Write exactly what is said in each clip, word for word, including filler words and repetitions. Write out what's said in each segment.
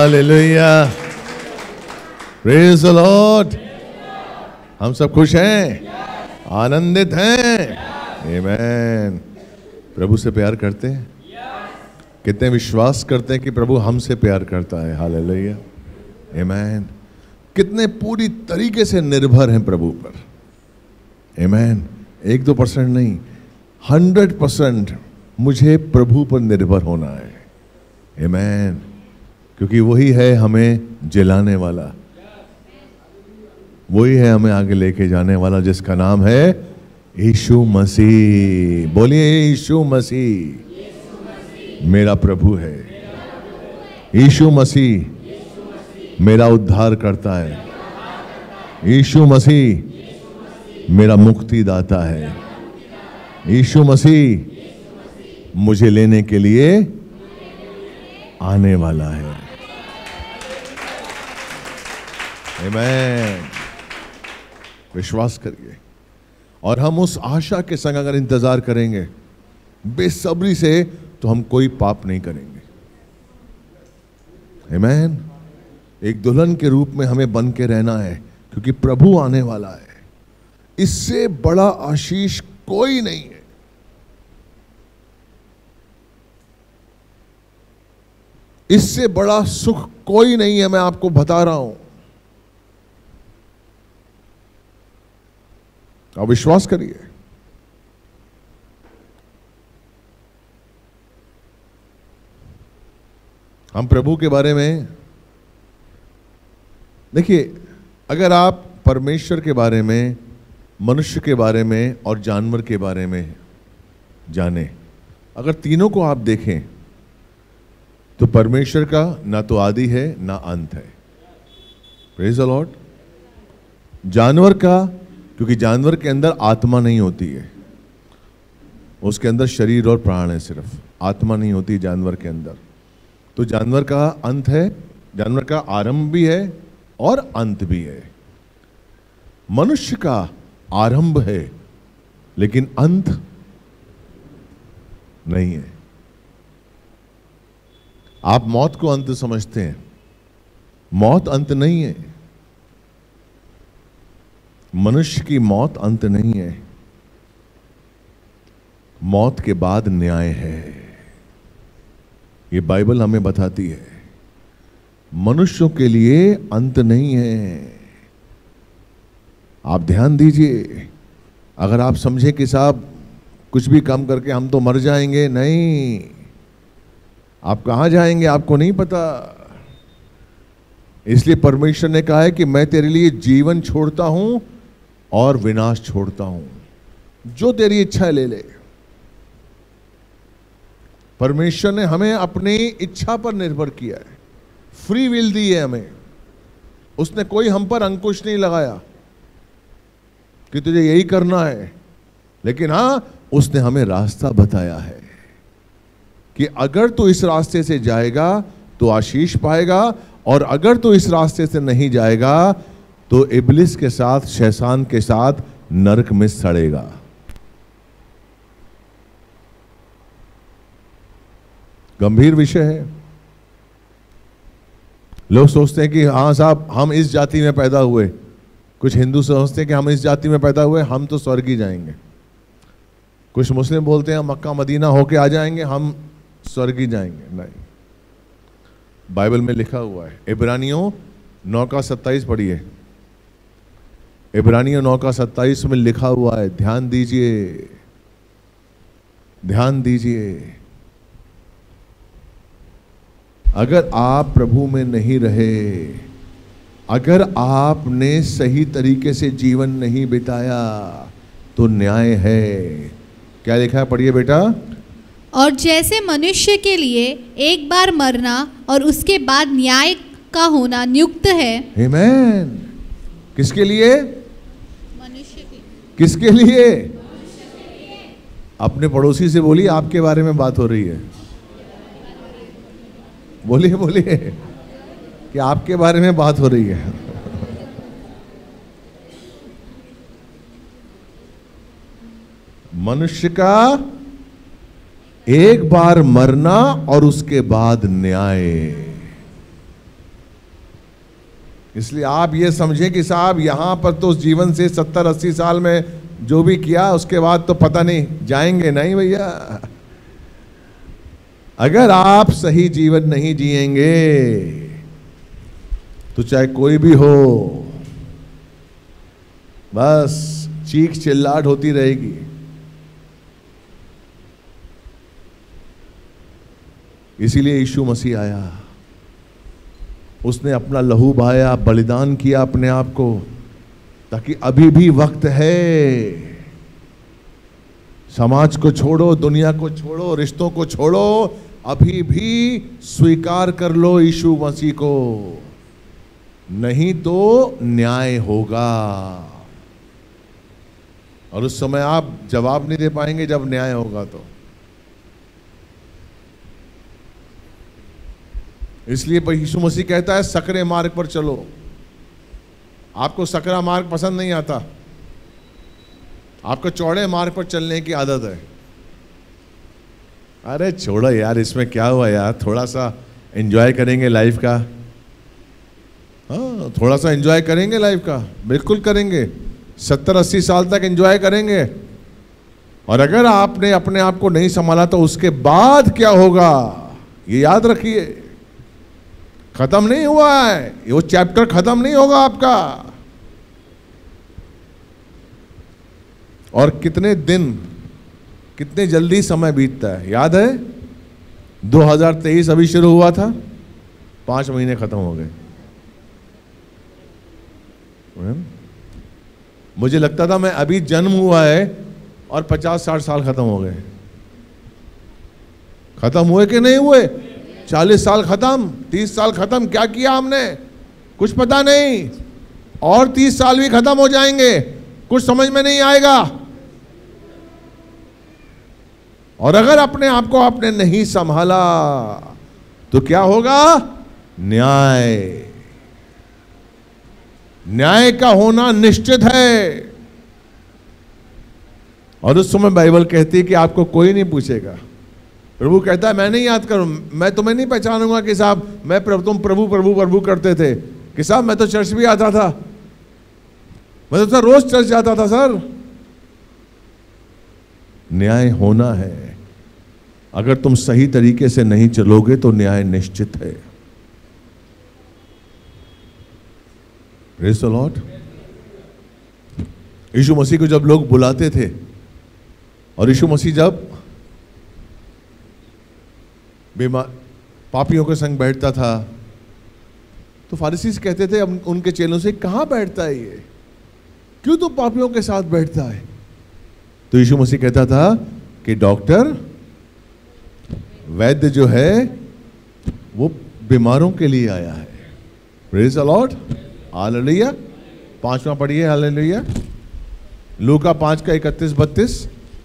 Hallelujah, praise the Lord. हम सब खुश हैं, आनंदित हैं, आमेन। प्रभु से प्यार करते हैं, कितने विश्वास करते हैं कि प्रभु हमसे प्यार करता है। हालेलुया, आमेन। कितने पूरी तरीके से निर्भर हैं प्रभु पर, आमेन। एक दो परसेंट नहीं, हंड्रेड परसेंट मुझे प्रभु पर निर्भर होना है, आमेन। क्योंकि वही है हमें जिलाने वाला, वही है हमें आगे लेके जाने वाला, जिसका नाम है यीशु मसीह। बोलिए यीशु मसीह मेरा प्रभु है, यीशु मसीह मेरा उद्धार करता है, यीशु मसीह मेरा मुक्तिदाता है, यीशु मसीह मुझे लेने के लिए आने वाला है, आमेन। विश्वास करिए और हम उस आशा के संग अगर इंतजार करेंगे बेसब्री से, तो हम कोई पाप नहीं करेंगे, आमेन। एक दुल्हन के रूप में हमें बन के रहना है, क्योंकि प्रभु आने वाला है। इससे बड़ा आशीष कोई नहीं है। इससे बड़ा सुख कोई नहीं है, मैं आपको बता रहा हूं। आप विश्वास करिए। हम प्रभु के बारे में देखिए, अगर आप परमेश्वर के बारे में, मनुष्य के बारे में और जानवर के बारे में जाने, अगर तीनों को आप देखें, तो परमेश्वर का ना तो आदि है ना अंत है, प्रेज द लॉर्ड। जानवर का, क्योंकि जानवर के अंदर आत्मा नहीं होती है, उसके अंदर शरीर और प्राण है, सिर्फ आत्मा नहीं होती जानवर के अंदर। तो जानवर का अंत है, जानवर का आरंभ भी है और अंत भी है। मनुष्य का आरंभ है लेकिन अंत नहीं है। आप मौत को अंत समझते हैं, मौत अंत नहीं है। मनुष्य की मौत अंत नहीं है, मौत के बाद न्याय है, ये बाइबल हमें बताती है। मनुष्यों के लिए अंत नहीं है। आप ध्यान दीजिए, अगर आप समझे कि साहब कुछ भी काम करके हम तो मर जाएंगे, नहीं, आप कहां जाएंगे आपको नहीं पता। इसलिए परमेश्वर ने कहा है कि मैं तेरे लिए जीवन छोड़ता हूं और विनाश छोड़ता हूं, जो तेरी इच्छा है ले ले। परमेश्वर ने हमें अपनी इच्छा पर निर्भर किया है, फ्री विल दी है हमें। उसने कोई हम पर अंकुश नहीं लगाया कि तुझे यही करना है, लेकिन हां, उसने हमें रास्ता बताया है कि अगर तू इस रास्ते से जाएगा तो आशीष पाएगा, और अगर तू इस रास्ते से नहीं जाएगा तो इब्लिस के साथ, शैतान के साथ नरक में सड़ेगा। गंभीर विषय है। लोग सोचते हैं कि हाँ साहब हम इस जाति में पैदा हुए, कुछ हिंदू सोचते हैं कि हम इस जाति में पैदा हुए, हम तो स्वर्ग ही जाएंगे। कुछ मुस्लिम बोलते हैं मक्का मदीना होके आ जाएंगे, हम स्वर्ग ही जाएंगे। नहीं, बाइबल में लिखा हुआ है, इब्रानियों नौ का सत्ताईस पढ़िए। इब्रानियों नौ का सत्ताईस में लिखा हुआ है, ध्यान दीजिए, ध्यान दीजिए। अगर आप प्रभु में नहीं रहे, अगर आपने सही तरीके से जीवन नहीं बिताया, तो न्याय है। क्या लिखा है, पढ़िए बेटा। और जैसे मनुष्य के लिए एक बार मरना और उसके बाद न्याय का होना नियुक्त है। आमेन। किसके लिए? मनुष्य के। किसके लिए? अपने पड़ोसी से बोलिए, आपके बारे में बात हो रही है। बोलिए बोलिए कि आपके बारे में बात हो रही है। मनुष्य का एक बार मरना और उसके बाद न्याय। इसलिए आप ये समझें कि साहब यहां पर तो उस जीवन से सत्तर अस्सी साल में जो भी किया उसके बाद तो पता नहीं जाएंगे, नहीं भैया। अगर आप सही जीवन नहीं जिएंगे तो चाहे कोई भी हो, बस चीख चिल्लाहट होती रहेगी। इसीलिए यीशु मसीह आया, उसने अपना लहू बहाया, बलिदान किया अपने आप को, ताकि अभी भी वक्त है। समाज को छोड़ो, दुनिया को छोड़ो, रिश्तों को छोड़ो, अभी भी स्वीकार कर लो यीशु मसीह को, नहीं तो न्याय होगा। और उस समय आप जवाब नहीं दे पाएंगे जब न्याय होगा तो। इसलिए यीशु मसीह कहता है सकरे मार्ग पर चलो। आपको सकरा मार्ग पसंद नहीं आता, आपको चौड़े मार्ग पर चलने की आदत है। अरे छोड़ो यार, इसमें क्या हुआ यार, थोड़ा सा एंजॉय करेंगे लाइफ का। हाँ, थोड़ा सा एंजॉय करेंगे लाइफ का, बिल्कुल करेंगे, सत्तर अस्सी साल तक एंजॉय करेंगे। और अगर आपने अपने आप को नहीं संभाला तो उसके बाद क्या होगा, ये याद रखिए। खत्म नहीं हुआ है, वो चैप्टर खत्म नहीं होगा आपका। और कितने दिन, कितने जल्दी समय बीतता है। याद है दो हज़ार तेईस अभी शुरू हुआ था, पांच महीने खत्म हो गए। मुझे लगता था मैं अभी जन्म हुआ है और पचास साठ साल खत्म हो गए। खत्म हुए कि नहीं हुए? चालीस साल खत्म, तीस साल खत्म, क्या किया हमने कुछ पता नहीं। और तीस साल भी खत्म हो जाएंगे, कुछ समझ में नहीं आएगा। और अगर अपने आप को आपने नहीं संभाला तो क्या होगा? न्याय। न्याय का होना निश्चित है। और उस समय बाइबल कहती है कि आपको कोई नहीं पूछेगा। प्रभु कहता है मैं नहीं याद करूं, मैं तुम्हें नहीं पहचानूंगा कि साहब मैं प्रभु, तुम प्रभु प्रभु प्रभु करते थे कि साहब मैं तो चर्च भी आता था, मैं तो सर रोज चर्च जाता था सर। न्याय होना है। अगर तुम सही तरीके से नहीं चलोगे तो न्याय निश्चित है। Praise the lord. Yeshu Masih को जब लोग बुलाते थे और यीशु मसीह जब बीमार पापियों के संग बैठता था तो फारिसी कहते थे उनके चेलों से, कहां बैठता है ये, क्यों तो पापियों के साथ बैठता है? तो यीशु मसीह कहता था कि डॉक्टर, वैद्य जो है वो बीमारों के लिए आया है। Praise the lord. हालेलुया। पांचवा पढ़िए, हालेलुया। लूका पांच का इकतीस बत्तीस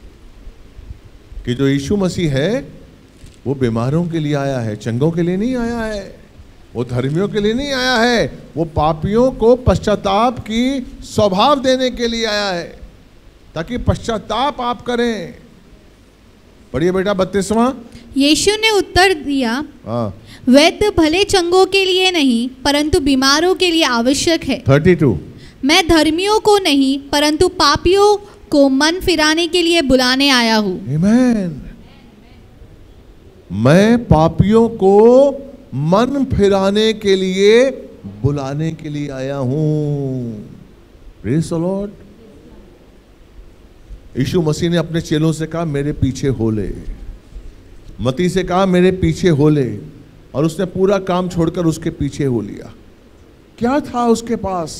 कि जो यीशु मसीह है वो बीमारों के लिए आया है, चंगों के लिए नहीं आया है, वो धर्मियों के लिए नहीं आया है, वो पापियों को पश्चाताप की स्वभाव देने के लिए आया है, ताकि पश्चाताप आप करें। पढ़िए बेटा बत्तीसवां। यीशु ने उत्तर दिया, हाँ, वैद्य भले चंगों के लिए नहीं परंतु बीमारों के लिए आवश्यक है। थर्टी टू मैं धर्मियों को नहीं परंतु पापियों को मन फिराने के लिए बुलाने आया हूँ। आमीन। मैं पापियों को मन फिराने के लिए बुलाने के लिए आया हूं। Praise the lord. Yeshu Masih ने अपने चेलों से कहा मेरे पीछे हो ले, मती से कहा मेरे पीछे हो ले, और उसने पूरा काम छोड़कर उसके पीछे हो लिया। क्या था उसके पास?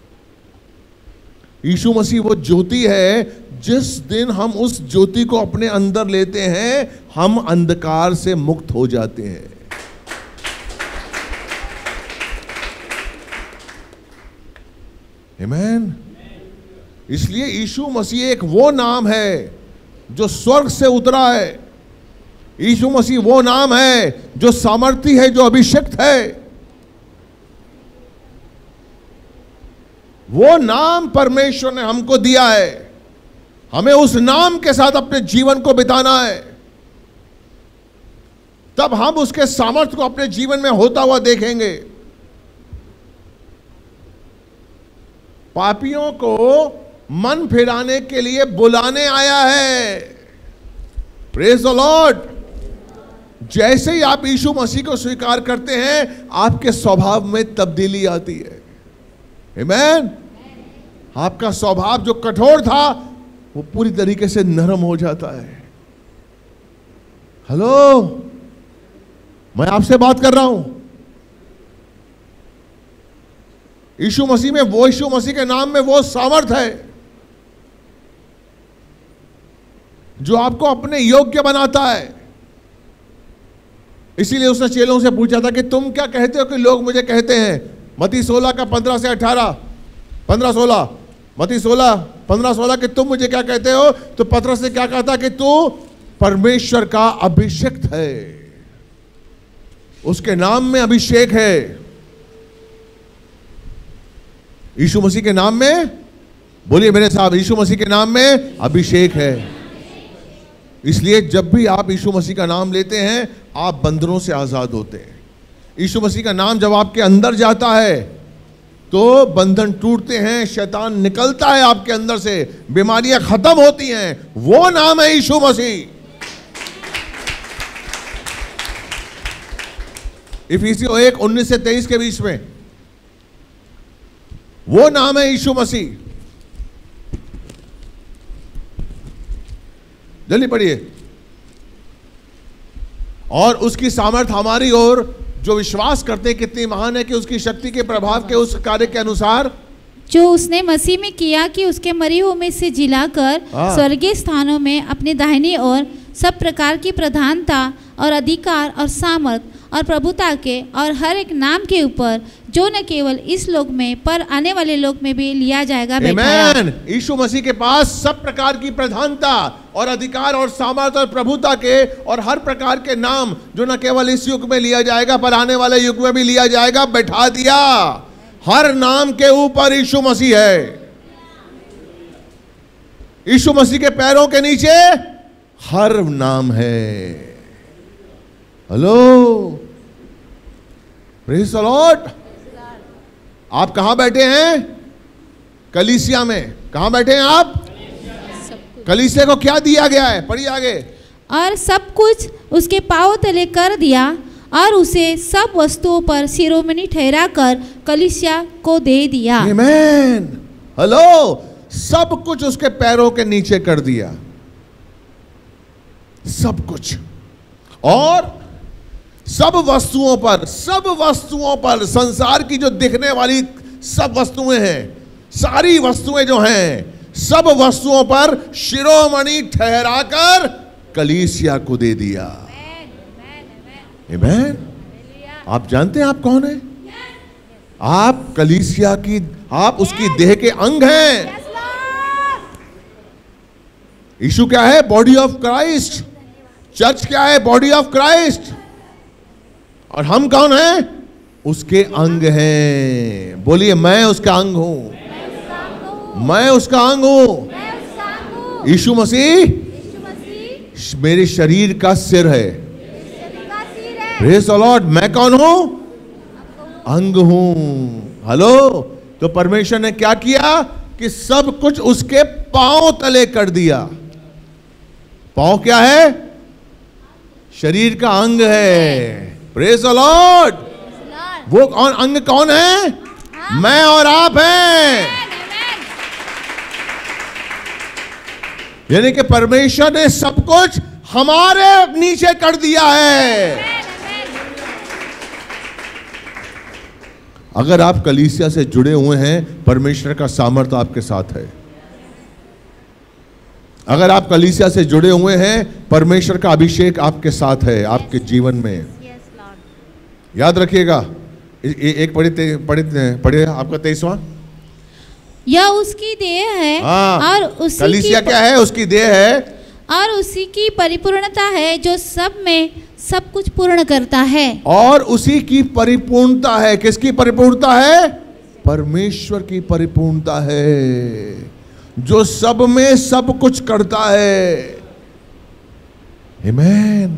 यीशु मसीह वो ज्योति है। जिस दिन हम उस ज्योति को अपने अंदर लेते हैं हम अंधकार से मुक्त हो जाते हैं। आमीन। इसलिए यीशु मसीह एक वो नाम है जो स्वर्ग से उतरा है। यीशु मसीह वो नाम है जो सामर्थी है, जो अभिषिक्त है। वो नाम परमेश्वर ने हमको दिया है। हमें उस नाम के साथ अपने जीवन को बिताना है, तब हम उसके सामर्थ्य को अपने जीवन में होता हुआ देखेंगे। पापियों को मन फिराने के लिए बुलाने आया है। Praise the lord. जैसे ही आप यीशु मसीह को स्वीकार करते हैं, आपके स्वभाव में तब्दीली आती है। आमीन। आपका स्वभाव जो कठोर था वो पूरी तरीके से नरम हो जाता है। हेलो, मैं आपसे बात कर रहा हूं। यीशु मसीह में, वो यीशु मसीह के नाम में वो सामर्थ है जो आपको अपने योग्य बनाता है। इसीलिए उसने चेलों से पूछा था कि तुम क्या कहते हो कि लोग मुझे कहते हैं। मत्ती सोलह का पंद्रह से अठारह, पंद्रह सोलह, मत्ती सोलह पंद्रह सोलह कि तुम मुझे क्या कहते हो। तो पतरस ने क्या कहा था कि तू परमेश्वर का अभिषिक्त है, उसके नाम में अभिषेक है। यीशु मसीह के नाम में, बोलिए मेरे साहब, यीशु मसीह के नाम में अभिषेक है। इसलिए जब भी आप यीशु मसीह का नाम लेते हैं, आप बंधनों से आजाद होते हैं। यीशु मसीह का नाम जब आपके अंदर जाता है तो बंधन टूटते हैं, शैतान निकलता है आपके अंदर से, बीमारियां खत्म होती हैं। वो नाम है यीशु मसीह। इफिसियों एक उन्नीस से तेईस के बीच में वो नाम है यीशु मसीह। जल्दी पढ़िए। और उसकी सामर्थ हमारी ओर जो विश्वास करते हैं कितनी महान है कि उसकी शक्ति के प्रभाव के उस कार्य के अनुसार जो उसने मसीह में किया कि उसके मरे हुए में से जिलाकर स्वर्गीय स्थानों में अपने दाहिनी ओर सब प्रकार की प्रधानता और अधिकार और सामर्थ और प्रभुता के और हर एक नाम के ऊपर जो न केवल इस लोक में पर आने वाले लोक में भी लिया जाएगा बैठाया। यीशु मसीह के पास सब प्रकार की प्रधानता और अधिकार और सामर्थ और प्रभुता के और हर प्रकार के नाम जो न केवल इस युग में लिया जाएगा पर आने वाले युग में भी लिया जाएगा, बैठा दिया। हर नाम के ऊपर यीशु मसीह है। यीशु मसीह के पैरों के नीचे हर नाम है। Hello, praise the lord. आप कहां बैठे हैं? कलीसिया में। कहां बैठे हैं आप? कलीसिया को क्या दिया गया है? पढ़िए आगे। और सब कुछ उसके पांव तले कर दिया और उसे सब वस्तुओं पर शिरोमणि ठहरा कर कलीसिया को दे दिया। आमीन। हेलो, सब कुछ उसके पैरों के नीचे कर दिया, सब कुछ। और सब वस्तुओं पर, सब वस्तुओं पर, संसार की जो दिखने वाली सब वस्तुएं हैं, सारी वस्तुएं जो हैं, सब वस्तुओं पर शिरोमणि ठहराकर कलीसिया को दे दिया। आमीन। आप जानते हैं आप कौन है? आप कलीसिया की, आप उसकी देह के अंग हैं। यीशु क्या है? Body of Christ. चर्च क्या है? Body of Christ. और हम कौन हैं? उसके अंग हैं। बोलिए, मैं उसका अंग हूं, मैं उसका अंग हूं। यीशु मसीह मेरे शरीर का सिर है। Praise the lord. मैं कौन हूं? अंग हूं। हेलो, तो परमेश्वर ने क्या किया कि सब कुछ उसके पांव तले कर दिया। पांव क्या है? शरीर का अंग है। Praise the lord. वो कौन अंग कौन है? मैं और आप हैं। यानी कि परमेश्वर ने सब कुछ हमारे नीचे कर दिया है। अगर आप कलीसिया से जुड़े हुए हैं, परमेश्वर का सामर्थ्य आपके साथ है। अगर आप कलीसिया से जुड़े हुए हैं, परमेश्वर का अभिषेक आपके साथ है, आपके जीवन में। याद रखिएगा। एक पढ़े पढ़े पढ़े आपका तेईसवां। यह उसकी देह है और उसी कलीसिया क्या है? उसकी देह है और उसी की परिपूर्णता है जो सब में सब कुछ पूर्ण करता है। और उसी की परिपूर्णता है। किसकी परिपूर्णता है? परमेश्वर की परिपूर्णता है जो सब में सब कुछ करता है। आमीन।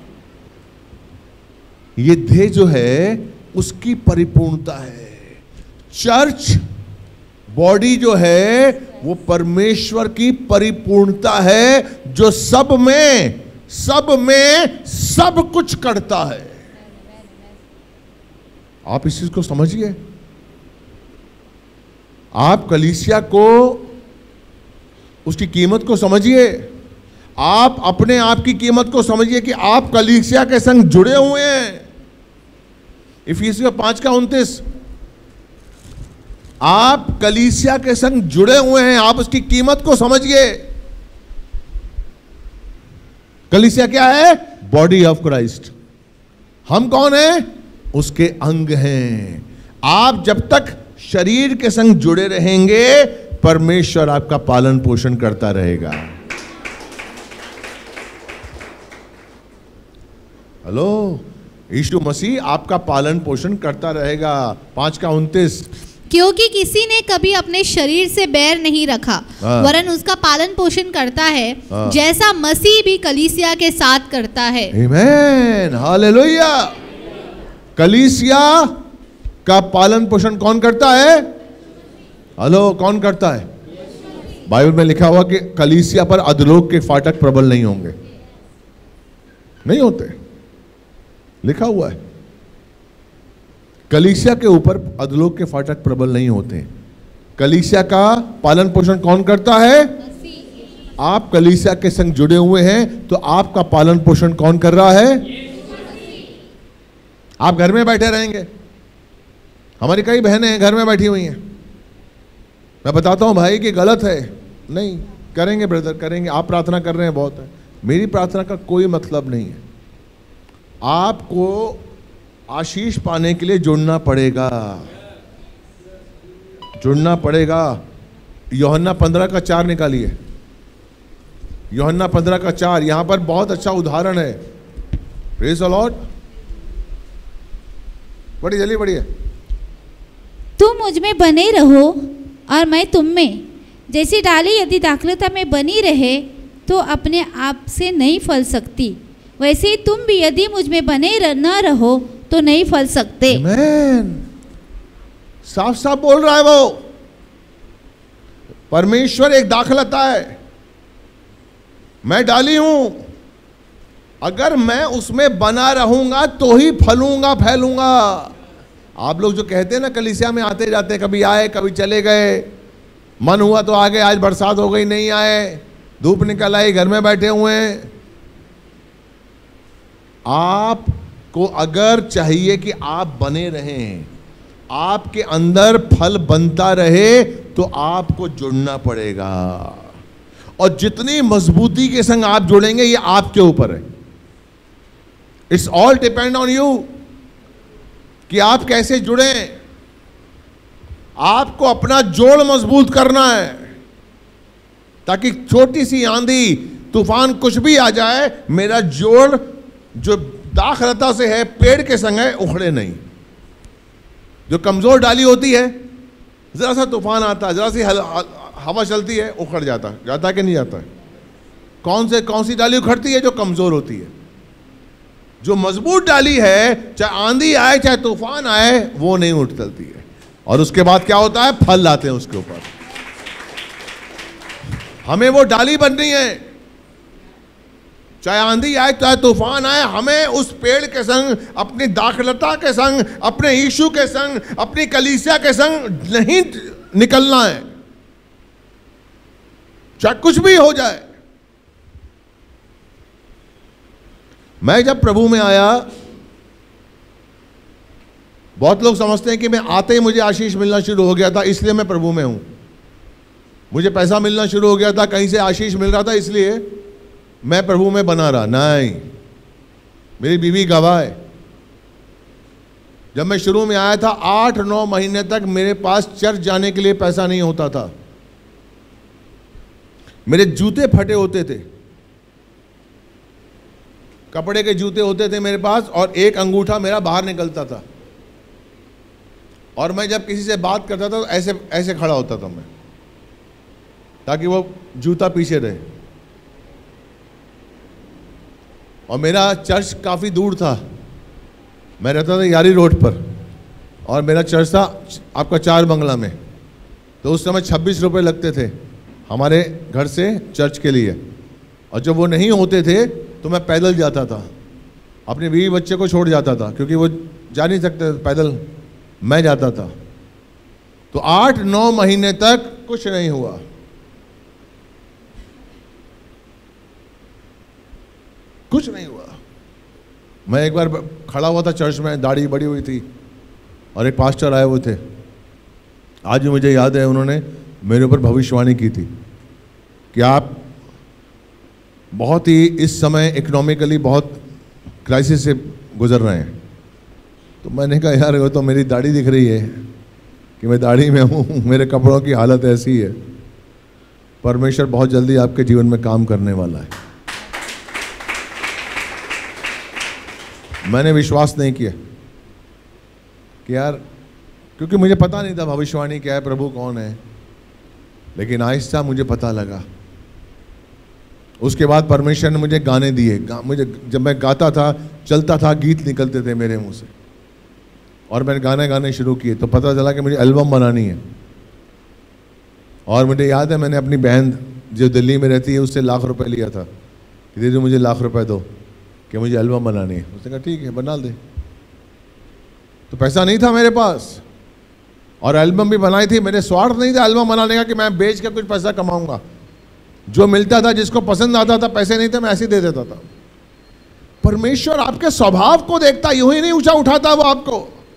ये देह जो है उसकी परिपूर्णता है। चर्च बॉडी जो है वो परमेश्वर की परिपूर्णता है, जो सब में सब में सब कुछ करता है। आप इस चीज को समझिए। आप कलीसिया को, उसकी कीमत को समझिए। आप अपने आप की कीमत को समझिए कि आप कलीसिया के संग जुड़े हुए हैं। इफिसियों पांच का उनतीस, आप कलीसिया के संग जुड़े हुए हैं, आप उसकी कीमत को समझिए। कलीसिया क्या है? Body of Christ. हम कौन हैं? उसके अंग हैं। आप जब तक शरीर के संग जुड़े रहेंगे, परमेश्वर आपका पालन पोषण करता रहेगा। हेलो, यीशु मसीह आपका पालन पोषण करता रहेगा। पांच का उनतीस, क्योंकि किसी ने कभी अपने शरीर से बैर नहीं रखा, वरन उसका पालन पोषण करता है, जैसा मसीह भी कलीसिया के साथ करता है। आमीन, हालेलुया। कलीसिया का पालन पोषण कौन करता है? हेलो, कौन करता है? बाइबल में लिखा हुआ कि कलीसिया पर अधोलोक के फाटक प्रबल नहीं होंगे। नहीं होते, लिखा हुआ है। कलीसिया के ऊपर अधोलोक के फाटक प्रबल नहीं होते। कलीसिया का पालन पोषण कौन करता है? आप कलीसिया के संग जुड़े हुए हैं, तो आपका पालन पोषण कौन कर रहा है? आप घर में बैठे रहेंगे। हमारी कई बहनें घर में बैठी हुई हैं। मैं बताता हूं भाई कि गलत है। नहीं करेंगे ब्रदर, करेंगे। आप प्रार्थना कर रहे हैं, बहुत है। मेरी प्रार्थना का कोई मतलब नहीं है। आपको आशीष पाने के लिए जुड़ना पड़ेगा, जुड़ना पड़ेगा। यूहन्ना पंद्रह का चार निकालिए। यूहन्ना पंद्रह का चार, यहां पर बहुत अच्छा उदाहरण है। Praise the lord. बड़ी जल्दी बढ़िए। तुम मुझ में बने रहो और मैं तुम में, जैसी डाली यदि दाखलता में बनी रहे तो अपने आप से नहीं फल सकती, वैसे ही तुम भी यदि मुझ में बने रह, न रहो तो नहीं फल सकते। आमीन। साफ साफ बोल रहा है वो। परमेश्वर एक दाखलता है, मैं डाली हूं। अगर मैं उसमें बना रहूंगा तो ही फलूंगा, फैलूंगा। आप लोग जो कहते हैं ना, कलीसिया में आते जाते, कभी आए कभी चले गए, मन हुआ तो आ गए, आज बरसात हो गई नहीं आए, धूप निकल आई, घर में बैठे हुए हैं। आपको अगर चाहिए कि आप बने रहें, आपके अंदर फल बनता रहे, तो आपको जुड़ना पड़ेगा। और जितनी मजबूती के संग आप जुड़ेंगे, ये आपके ऊपर है। It's all depend on you कि आप कैसे जुड़े। आपको अपना जोड़ मजबूत करना है, ताकि छोटी सी आंधी तूफान कुछ भी आ जाए, मेरा जोड़ जो दाखलता से है, पेड़ के संग है, उखड़े नहीं। जो कमजोर डाली होती है, जरा सा तूफान आता है, जरा सी हवा चलती है, उखड़ जाता जाता है कि नहीं जाता है? कौन से कौन सी डाली उखड़ती है? जो कमजोर होती है। जो मजबूत डाली है, चाहे आंधी आए चाहे तूफान आए, वो नहीं उठ चलती है। और उसके बाद क्या होता है? फल लाते हैं उसके ऊपर। हमें वो डाली बननी है, चाहे आंधी आए चाहे तूफान आए, हमें उस पेड़ के संग, अपनी दाखलता के संग, अपने यीशु के संग, अपनी कलीसिया के संग नहीं निकलना है, चाहे कुछ भी हो जाए। मैं जब प्रभु में आया, बहुत लोग समझते हैं कि मैं आते ही मुझे आशीष मिलना शुरू हो गया था, इसलिए मैं प्रभु में हूं। मुझे पैसा मिलना शुरू हो गया था, कहीं से आशीष मिल रहा था, इसलिए मैं प्रभु में बना रहा। नहीं, मेरी बीवी गवाह है। जब मैं शुरू में आया था, आठ नौ महीने तक मेरे पास चर्च जाने के लिए पैसा नहीं होता था। मेरे जूते फटे होते थे, कपड़े के जूते होते थे मेरे पास, और एक अंगूठा मेरा बाहर निकलता था। और मैं जब किसी से बात करता था तो ऐसे ऐसे खड़ा होता था मैं, ताकि वो जूता पीछे रहे। और मेरा चर्च काफ़ी दूर था, मैं रहता था यारी रोड पर, और मेरा चर्च था आपका चार बंगला में। तो उस समय छब्बीस रुपये लगते थे हमारे घर से चर्च के लिए, और जब वो नहीं होते थे तो मैं पैदल जाता था, अपने बीवी बच्चे को छोड़ जाता था, क्योंकि वो जा नहीं सकते पैदल, मैं जाता था। तो आठ नौ महीने तक कुछ नहीं हुआ। कुछ नहीं हुआ। मैं एक बार खड़ा हुआ था चर्च में, दाढ़ी बड़ी हुई थी, और एक पास्टर आए हुए थे। आज भी मुझे याद है, उन्होंने मेरे ऊपर भविष्यवाणी की थी कि आप बहुत ही इस समय इकोनॉमिकली बहुत क्राइसिस से गुजर रहे हैं। तो मैंने कहा यार वो तो मेरी दाढ़ी दिख रही है कि मैं दाढ़ी में हूँ, मेरे कपड़ों की हालत ऐसी है। परमेश्वर बहुत जल्दी आपके जीवन में काम करने वाला है। मैंने विश्वास नहीं किया कि यार, क्योंकि मुझे पता नहीं था भविष्यवाणी क्या है, प्रभु कौन है, लेकिन आहिस्ता मुझे पता लगा। उसके बाद परमेश्वर ने मुझे गाने दिए। गा, मुझे जब मैं गाता था, चलता था, गीत निकलते थे मेरे मुंह से, और मैंने गाने गाने शुरू किए। तो पता चला कि मुझे एल्बम बनानी है। और मुझे याद है, मैंने अपनी बहन जो दिल्ली में रहती है उससे लाख रुपए लिया था कि दीदी मुझे लाख रुपए दो कि मुझे एल्बम बनानी है। उसने कहा ठीक है बना दे। तो पैसा नहीं था मेरे पास, और एल्बम भी बनाई थी। मेरे स्वार्थ नहीं था एल्बम बनाने का कि मैं बेच के कुछ पैसा कमाऊंगा। जो मिलता था, जिसको पसंद आता था, पैसे नहीं थे, मैं ऐसे ही दे देता था। परमेश्वर आपके स्वभाव को देखता, यूं ही नहीं ऊंचा उठाता वो आपको।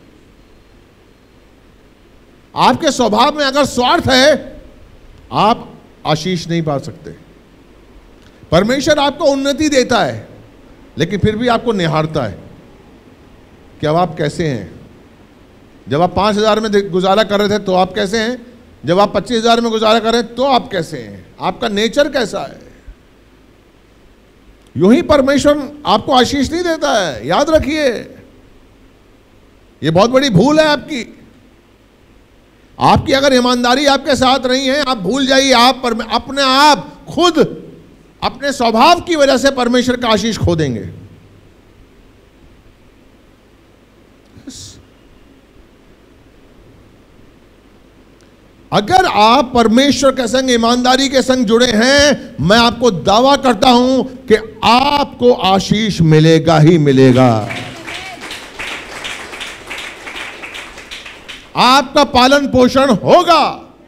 आपके स्वभाव में अगर स्वार्थ है, आप आशीष नहीं पा सकते। परमेश्वर आपको उन्नति देता है, लेकिन फिर भी आपको निहारता है कि अब आप कैसे हैं। जब आप पांच हजार में गुजारा कर रहे थे तो आप कैसे हैं, जब आप पच्चीस हजार में गुजारा कर रहे हैं तो आप कैसे हैं, आपका नेचर कैसा है। यूं ही परमेश्वर आपको आशीष नहीं देता है, याद रखिए। यह बहुत बड़ी भूल है आपकी। आपकी अगर ईमानदारी आपके साथ नहीं है, आप भूल जाइए, आप पर, अपने आप खुद अपने स्वभाव की वजह से परमेश्वर का आशीष खो देंगे। अगर आप परमेश्वर के संग ईमानदारी के संग जुड़े हैं, मैं आपको दावा करता हूं कि आपको आशीष मिलेगा ही मिलेगा। आपका पालन पोषण होगा।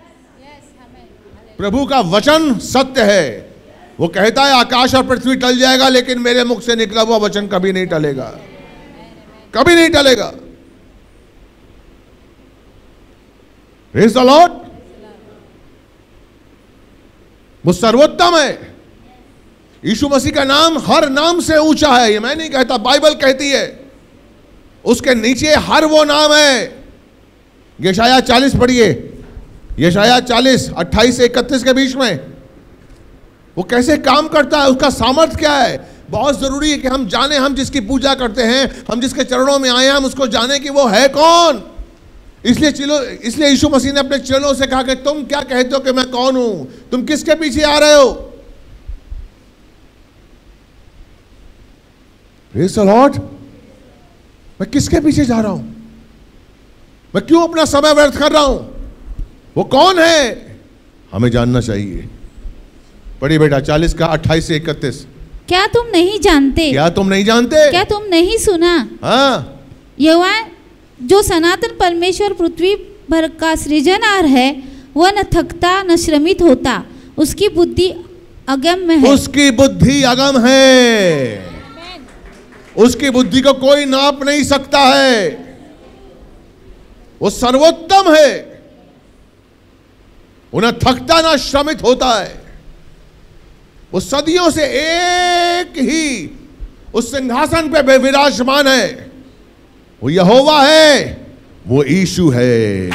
प्रभु का वचन सत्य है। वो कहता है आकाश और पृथ्वी टल जाएगा, लेकिन मेरे मुख से निकला हुआ वचन कभी नहीं टलेगा, कभी नहीं टलेगा। Praise the lord. वो सर्वोत्तम है। यीशु मसीह का नाम हर नाम से ऊंचा है। ये मैं नहीं कहता, बाइबल कहती है। उसके नीचे हर वो नाम है। यशाया चालीस पढ़िए, यशाया चालीस अट्ठाईस से इकतीस के बीच में वो कैसे काम करता है, उसका सामर्थ्य क्या है। बहुत जरूरी है कि हम जाने, हम जिसकी पूजा करते हैं, हम जिसके चरणों में आए हैं, हम उसको जाने कि वो है कौन। इसलिए चलो इसलिए यीशु मसीह ने अपने चेलों से कहा कि तुम क्या कहते हो कि मैं कौन हूं, तुम किसके पीछे आ रहे हो। Praise the lord. मैं किसके पीछे जा रहा हूं, मैं क्यों अपना समय व्यर्थ कर रहा हूं, वो कौन है, हमें जानना चाहिए। पढ़िए बेटा चालीस का अट्ठाईस से इकतीस। क्या तुम नहीं जानते, क्या तुम नहीं जानते, क्या तुम नहीं सुना। हाँ, यहोवा जो सनातन परमेश्वर पृथ्वी भर का सृजनहार है, वह न थकता न श्रमित होता, उसकी बुद्धि अगम है। उसकी बुद्धि अगम है। उसकी बुद्धि को कोई नाप नहीं सकता है। वो सर्वोत्तम है। उन्हें थकता ना श्रमित होता है। वो सदियों से एक ही उस सिंहासन पे विराजमान है। वो यहोवा है, वो यीशु है।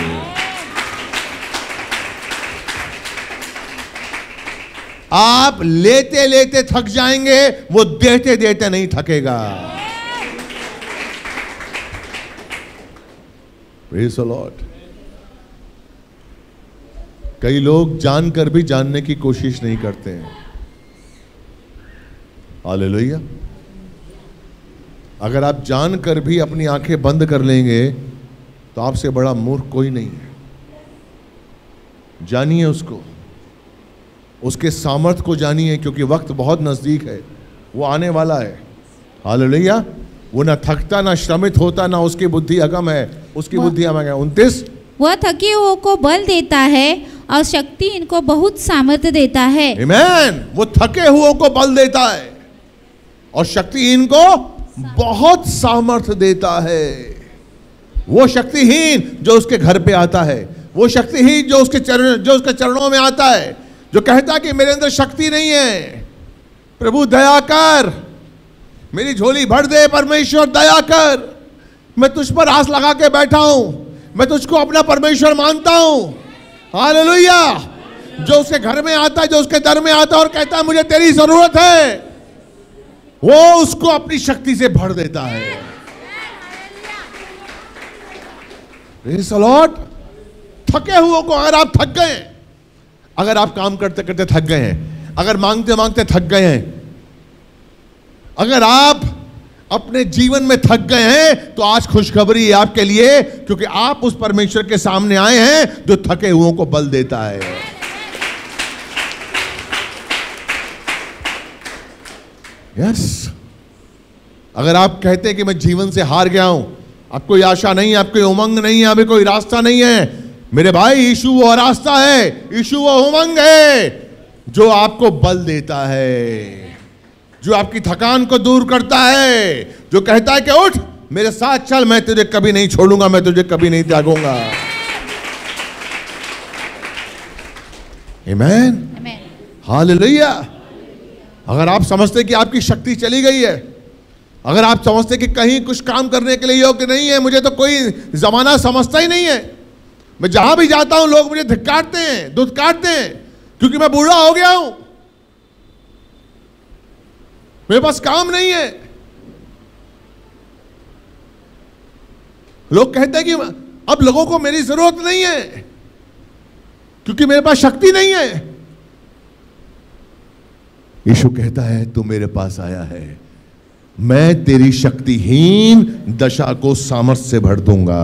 आप लेते लेते थक जाएंगे, वो देते देते नहीं थकेगा। Praise the Lord. कई लोग जानकर भी जानने की कोशिश नहीं करते हैं। हालेलुया। अगर आप जानकर भी अपनी आंखें बंद कर लेंगे तो आपसे बड़ा मूर्ख कोई नहीं है। जानिए उसको, उसके सामर्थ को जानिए, क्योंकि वक्त बहुत नजदीक है, वो आने वाला है। हालेलुया। वो ना थकता ना श्रमित होता, ना उसकी बुद्धि अगम है, उसकी बुद्धि अगम है। उनतीस, वह थके हुओं को बल देता है और शक्ति इनको बहुत सामर्थ्य देता है। आमीन। वो थके हुओं को बल देता है और शक्ति इनको बहुत सामर्थ्य देता है। वो शक्तिहीन जो उसके घर पे आता है, वो शक्तिहीन जो उसके चरण जो उसके चरणों में आता है, जो कहता है कि मेरे अंदर शक्ति नहीं है, प्रभु दया कर, मेरी झोली भर दे, परमेश्वर दया कर, मैं तुझ पर आस लगा के बैठा हूं, मैं तुझको अपना परमेश्वर मानता हूं। हालेलुया। जो उसके घर में आता है, जो उसके दर में आता है और कहता है मुझे तेरी जरूरत है, वो उसको अपनी शक्ति से भर देता है। Praise the lord. थके हुओं को, अगर आप थक गए, अगर आप काम करते करते थक गए हैं, अगर मांगते मांगते थक गए हैं, अगर आप अपने जीवन में थक गए हैं, तो आज खुशखबरी है आपके लिए, क्योंकि आप उस परमेश्वर के सामने आए हैं जो थके हुओं को बल देता है। यस। अगर आप कहते हैं कि मैं जीवन से हार गया हूं, अब कोई आशा नहीं है, अब कोई उमंग नहीं है, अभी कोई रास्ता नहीं है, मेरे भाई यीशु वो रास्ता है, यीशु वो उमंग है जो आपको बल देता है, जो आपकी थकान को दूर करता है, जो कहता है कि उठ मेरे साथ चल, मैं तुझे कभी नहीं छोड़ूंगा, मैं तुझे कभी नहीं त्यागूंगा। आमीन। हालेलुया। अगर आप समझते कि आपकी शक्ति चली गई है, अगर आप समझते कि कहीं कुछ काम करने के लिए योग्य नहीं है, मुझे तो कोई जमाना समझता ही नहीं है, मैं जहां भी जाता हूं लोग मुझे धिक्कारते हैं, दुत्कारते हैं, क्योंकि मैं बूढ़ा हो गया हूं, मेरे पास काम नहीं है। लोग कहते हैं कि अब लोगों को मेरी जरूरत नहीं है क्योंकि मेरे पास शक्ति नहीं है। यीशु कहता है तू मेरे पास आया है, मैं तेरी शक्तिहीन दशा को सामर्थ्य से भर दूंगा।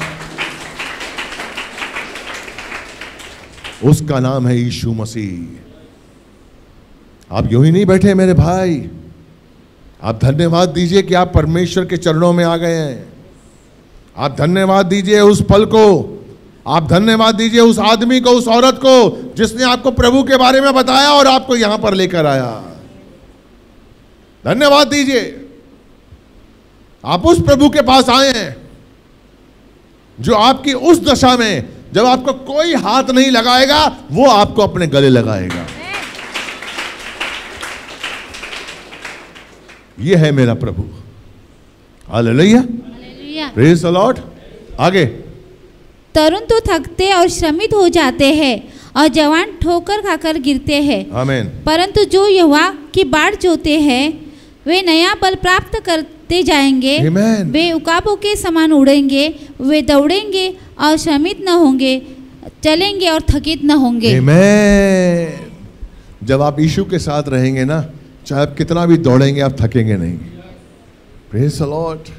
उसका नाम है यीशु मसीह। आप यूं ही नहीं बैठे मेरे भाई, आप धन्यवाद दीजिए कि आप परमेश्वर के चरणों में आ गए हैं। आप धन्यवाद दीजिए उस पल को, आप धन्यवाद दीजिए उस आदमी को, उस औरत को जिसने आपको प्रभु के बारे में बताया और आपको यहां पर लेकर आया। धन्यवाद दीजिए, आप उस प्रभु के पास आए हैं जो आपकी उस दशा में, जब आपको कोई हाथ नहीं लगाएगा, वो आपको अपने गले लगाएगा। ये है मेरा प्रभु। हालेलुया, प्रेज़ द लॉर्ड। आगे, तरुण तो थकते और श्रमित हो जाते हैं और जवान ठोकर खाकर गिरते हैं, आमीन। परंतु जो यहोवा की बाट जोते हैं वे नया बल प्राप्त करते जाएंगे। आमीन। वे उकाबों के समान उड़ेंगे, वे दौड़ेंगे और श्रमित न होंगे, चलेंगे और थकित न होंगे। आमीन। जब आप यीशु के साथ रहेंगे ना, चाहे आप कितना भी दौड़ेंगे आप थकेंगे नहीं। Praise the lord.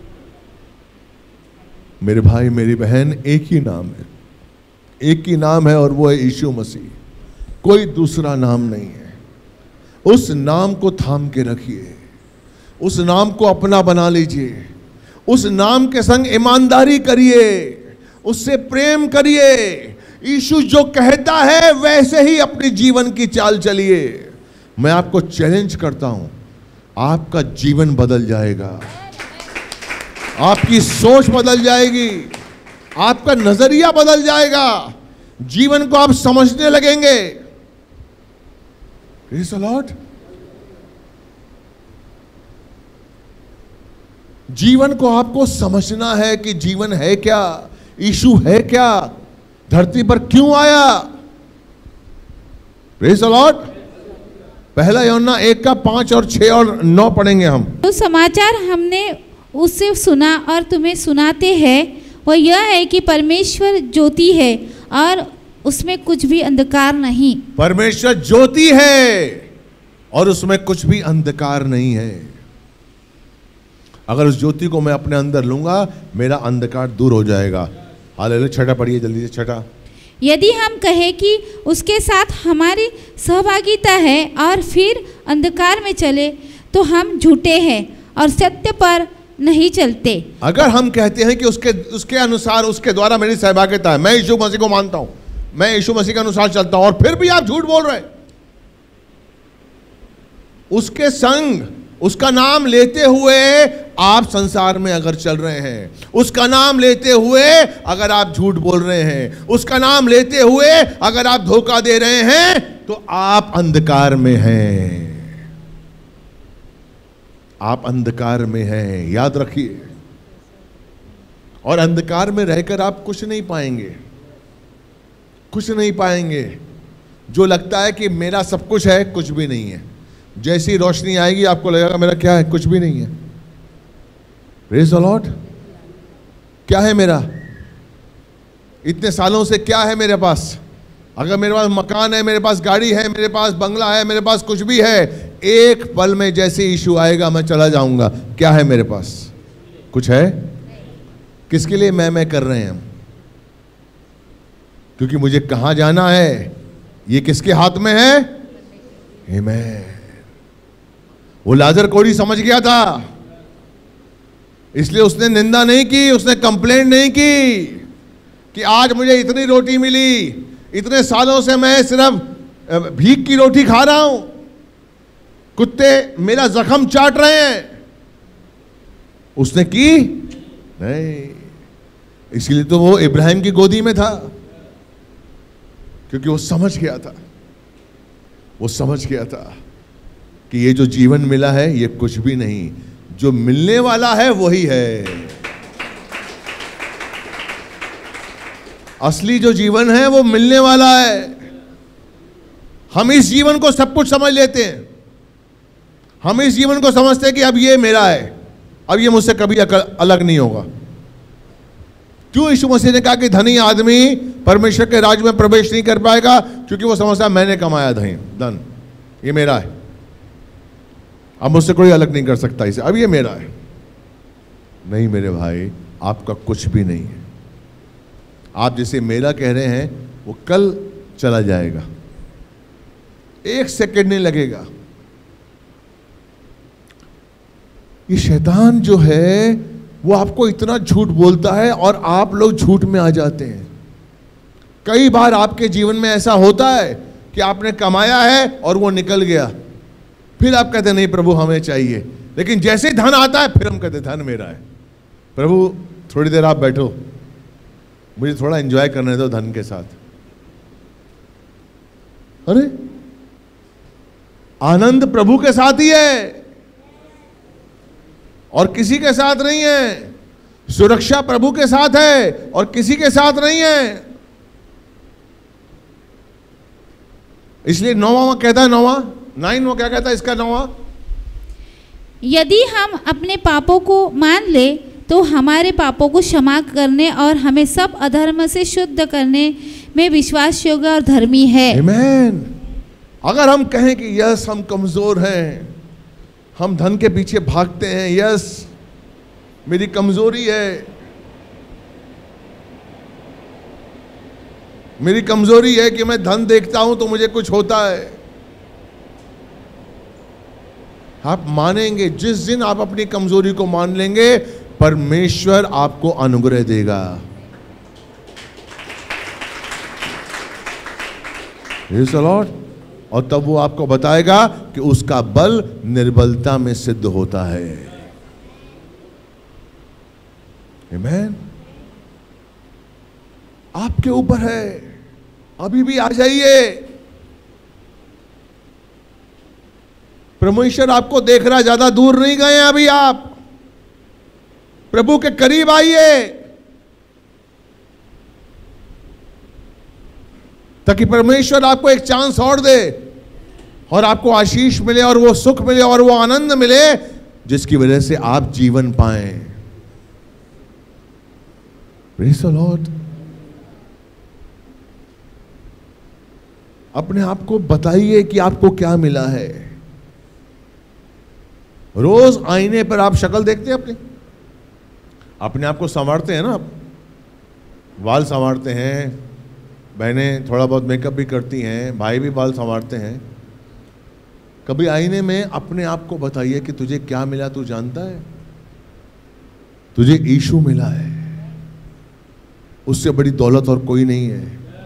मेरे भाई मेरी बहन, एक ही नाम है, एक ही नाम है और वो है यीशु मसीह। कोई दूसरा नाम नहीं है। उस नाम को थाम के रखिए, उस नाम को अपना बना लीजिए, उस नाम के संग ईमानदारी करिए, उससे प्रेम करिए। यीशु जो कहता है वैसे ही अपने जीवन की चाल चलिए। मैं आपको चैलेंज करता हूं, आपका जीवन बदल जाएगा, आपकी सोच बदल जाएगी, आपका नजरिया बदल जाएगा, जीवन को आप समझने लगेंगे। Praise the lord. जीवन को आपको समझना है कि जीवन है क्या, यीशु है क्या, धरती पर क्यों आया। Praise the lord. पहला यूहन्ना एक का पांच और छह और नौ पढ़ेंगे हम। तो समाचार हमने उससे सुना और तुम्हें सुनाते हैं, वह यह है कि परमेश्वर ज्योति है और उसमें कुछ भी अंधकार नहीं। परमेश्वर ज्योति है और उसमें कुछ भी अंधकार नहीं है। अगर उस ज्योति को मैं अपने अंदर लूंगा, मेरा अंधकार दूर हो जाएगा। हालेलुया। छठा पढ़िए जल्दी से, छठा। यदि हम कहें कि उसके साथ हमारी सहभागिता है और फिर अंधकार में चले तो हम झूठे हैं और सत्य पर नहीं चलते। अगर हम कहते हैं कि उसके उसके अनुसार उसके द्वारा मेरी सहभागिता है, मैं यीशु मसीह को मानता हूं, मैं यीशु मसीह के अनुसार चलता हूं, और फिर भी आप झूठ बोल रहे हैं, उसके संग उसका नाम लेते हुए आप संसार में अगर चल रहे हैं, उसका नाम लेते हुए अगर आप झूठ बोल रहे हैं, उसका नाम लेते हुए अगर आप धोखा दे रहे हैं, तो आप अंधकार में हैं, आप अंधकार में हैं, याद रखिए। और अंधकार में रहकर आप कुछ नहीं पाएंगे, कुछ नहीं पाएंगे। जो लगता है कि मेरा सब कुछ है, कुछ भी नहीं है। जैसी रोशनी आएगी आपको लगेगा मेरा क्या है, कुछ भी नहीं है। Praise the lord. क्या है मेरा, इतने सालों से क्या है मेरे पास? अगर मेरे पास मकान है, मेरे पास गाड़ी है, मेरे पास बंगला है, मेरे पास कुछ भी है, एक पल में जैसे इशू आएगा मैं चला जाऊंगा। क्या है मेरे पास? कुछ है? किसके लिए मैं मैं कर रहे हैं हम? क्योंकि मुझे कहां जाना है ये किसके हाथ में है? आमीन। वो लाजर कोढ़ी समझ गया था, इसलिए उसने निंदा नहीं की, उसने कंप्लेंट नहीं की कि आज मुझे इतनी रोटी मिली, इतने सालों से मैं सिर्फ भीख की रोटी खा रहा हूं, कुत्ते मेरा जख्म चाट रहे हैं। उसने की नहीं, इसलिए तो वो इब्राहिम की गोदी में था, क्योंकि वो समझ गया था, वो समझ गया था कि ये जो जीवन मिला है ये कुछ भी नहीं, जो मिलने वाला है वही है। असली जो जीवन है वो मिलने वाला है। हम इस जीवन को सब कुछ समझ लेते हैं, हम इस जीवन को समझते हैं कि अब ये मेरा है, अब ये मुझसे कभी अलग नहीं होगा। क्यों यीशु मसीह ने कहा कि धनी आदमी परमेश्वर के राज्य में प्रवेश नहीं कर पाएगा? क्योंकि वो समझता है मैंने कमाया धन, धन ये मेरा है, अब मुझसे कोई अलग नहीं कर सकता इसे, अब ये मेरा है। नहीं मेरे भाई, आपका कुछ भी नहीं है। आप जिसे मेरा कह रहे हैं वो कल चला जाएगा, एक सेकंड नहीं लगेगा। ये शैतान जो है वो आपको इतना झूठ बोलता है और आप लोग झूठ में आ जाते हैं। कई बार आपके जीवन में ऐसा होता है कि आपने कमाया है और वो निकल गया, फिर आप कहते नहीं प्रभु हमें चाहिए, लेकिन जैसे धन आता है फिर हम कहते धन मेरा है। प्रभु थोड़ी देर आप बैठो, मुझे थोड़ा एंजॉय करने दो धन के साथ। अरे आनंद प्रभु के साथ ही है और किसी के साथ नहीं है। सुरक्षा प्रभु के साथ है और किसी के साथ नहीं है। इसलिए नौवां कहता है, नौवां नाइन वो क्या कहता है इसका नौवां, यदि हम अपने पापों को मान ले तो हमारे पापों को क्षमा करने और हमें सब अधर्म से शुद्ध करने में विश्वास योग्य और धर्मी है। आमीन। अगर हम कहें कि यस हम कमजोर हैं, हम धन के पीछे भागते हैं, यस मेरी कमजोरी है, मेरी कमजोरी है कि मैं धन देखता हूं तो मुझे कुछ होता है। आप मानेंगे, जिस दिन आप अपनी कमजोरी को मान लेंगे परमेश्वर आपको अनुग्रह देगा। Praise the lord. और तब वो आपको बताएगा कि उसका बल निर्बलता में सिद्ध होता है। आमीन। आपके ऊपर है, अभी भी आ जाइए। परमेश्वर आपको देख रहा, ज्यादा दूर नहीं गए अभी, आप प्रभु के करीब आइए ताकि परमेश्वर आपको एक चांस और दे और आपको आशीष मिले और वो सुख मिले और वो आनंद मिले जिसकी वजह से आप जीवन पाएं। Praise the lord. अपने आप को बताइए कि आपको क्या मिला है। रोज आईने पर आप शक्ल देखते हैं अपनी, अपने आप को संवारते हैं ना, आप वाल संवारते हैं, बहनें थोड़ा बहुत मेकअप भी करती हैं, भाई भी बाल संवारते हैं। कभी आईने में अपने आप को बताइए कि तुझे क्या मिला, तू जानता है? तुझे यीशु मिला है, उससे बड़ी दौलत और कोई नहीं है।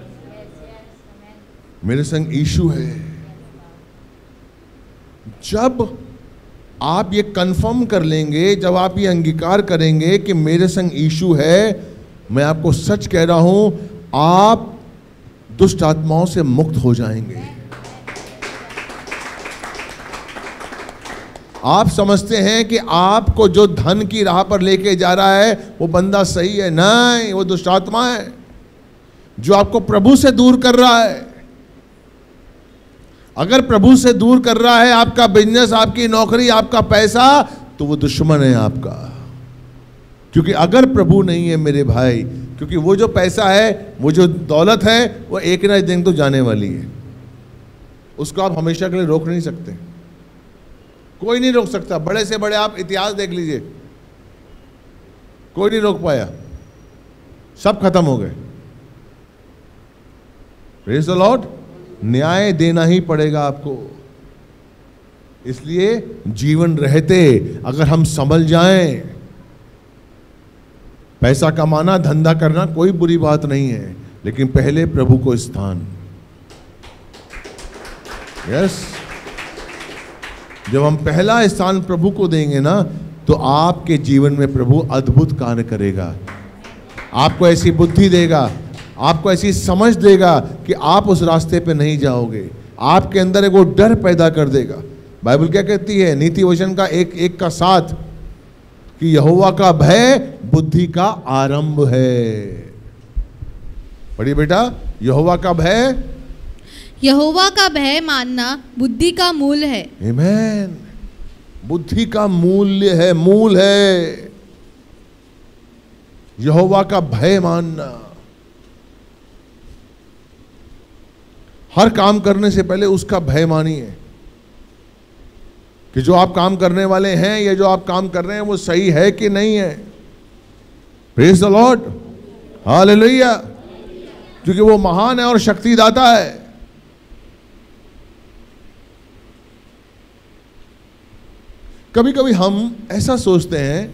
मेरे संग यीशु है। जब आप ये कंफर्म कर लेंगे, जब आप ये अंगीकार करेंगे कि मेरे संग यीशु है, मैं आपको सच कह रहा हूं, आप दुष्ट आत्माओं से मुक्त हो जाएंगे। आप समझते हैं कि आपको जो धन की राह पर लेके जा रहा है वो बंदा सही है, नहीं, वो दुष्ट आत्मा है जो आपको प्रभु से दूर कर रहा है। अगर प्रभु से दूर कर रहा है आपका बिजनेस, आपकी नौकरी, आपका पैसा, तो वो दुश्मन है आपका। क्योंकि अगर प्रभु नहीं है मेरे भाई, क्योंकि वो जो पैसा है, वो जो दौलत है, वो एक ना एक दिन तो जाने वाली है। उसको आप हमेशा के लिए रोक नहीं सकते, कोई नहीं रोक सकता। बड़े से बड़े आप इतिहास देख लीजिए, कोई नहीं रोक पाया, सब खत्म हो गए। Praise the lord. न्याय देना ही पड़ेगा आपको। इसलिए जीवन रहते अगर हम समझ जाएं, पैसा कमाना, धंधा करना कोई बुरी बात नहीं है, लेकिन पहले प्रभु को स्थान। यस, जब हम पहला स्थान प्रभु को देंगे ना, तो आपके जीवन में प्रभु अद्भुत कार्य करेगा। आपको ऐसी बुद्धि देगा, आपको ऐसी समझ देगा कि आप उस रास्ते पे नहीं जाओगे। आपके अंदर एक वो डर पैदा कर देगा। बाइबल क्या कहती है? नीति वचन का एक एक का साथ, कि यहोवा का भय बुद्धि का आरंभ है। पढ़िए बेटा, यहोवा का भय, यहोवा का भय मानना बुद्धि का मूल है। आमीन। बुद्धि का मूल्य है, मूल है यहोवा का भय मानना। हर काम करने से पहले उसका भय मानिए कि जो आप काम करने वाले हैं या जो आप काम कर रहे हैं वो सही है कि नहीं है। Praise the lord, hallelujah. क्योंकि वो महान है और शक्तिदाता है। कभी कभी हम ऐसा सोचते हैं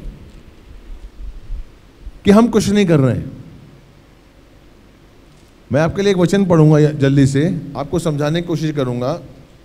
कि हम कुछ नहीं कर रहे हैं। मैं आपके लिए एक वचन पढ़ूंगा जल्दी से, आपको समझाने की कोशिश करूंगा।